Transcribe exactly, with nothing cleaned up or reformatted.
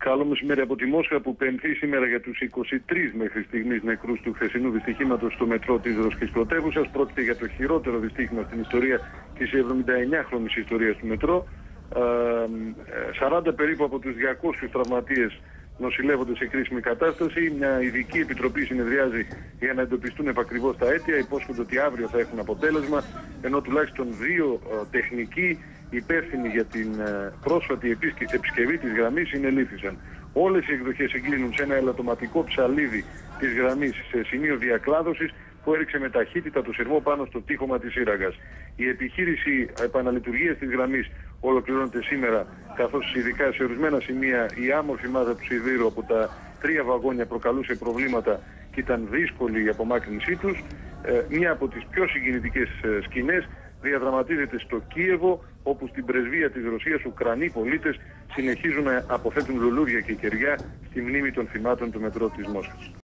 Καλό μεσημέρι από τη Μόσχα, που πενθεί σήμερα για τους είκοσι τρεις μέχρι στιγμής νεκρούς του χθεσινού δυστυχήματος στο μετρό της ρωσικής πρωτεύουσας. Πρόκειται για το χειρότερο δυστύχημα στην ιστορία της εβδομηνταεννιάχρονης ιστορίας του μετρό. σαράντα περίπου από τους διακόσιους τραυματίες νοσηλεύονται σε κρίσιμη κατάσταση. Μια ειδική επιτροπή συνεδριάζει για να εντοπιστούν επακριβώς τα αίτια. Υπόσχονται ότι αύριο θα έχουν αποτέλεσμα, ενώ τουλάχιστον δύο ε, τεχνικοί υπεύθυνοι για την ε, πρόσφατη επισκευή της γραμμής συνελήφθησαν. Όλες οι εκδοχές εγκλίνουν σε ένα ελαττωματικό ψαλίδι της γραμμής σε σημείο διακλάδωσης, που έριξε με ταχύτητα το σειρμό πάνω στο τείχομα της σύραγγας. Η επιχείρηση επαναλειτουργίας της γραμμής ολοκληρώνεται σήμερα, καθώς ειδικά σε ορισμένα σημεία η άμορφη μάζα του σιδήρου από τα τρία βαγόνια προκαλούσε προβλήματα και ήταν δύσκολη η απομάκρυνσή τους. Ε, μία από τις πιο συγκινητικές ε, σκηνές διαδραματίζεται στο Κίεβο, όπου στην πρεσβεία της Ρωσίας Ουκρανοί πολίτες συνεχίζουν να αποθέτουν λουλούδια και κεριά στη μνήμη των θυμάτων του μετρό της Μόσχας.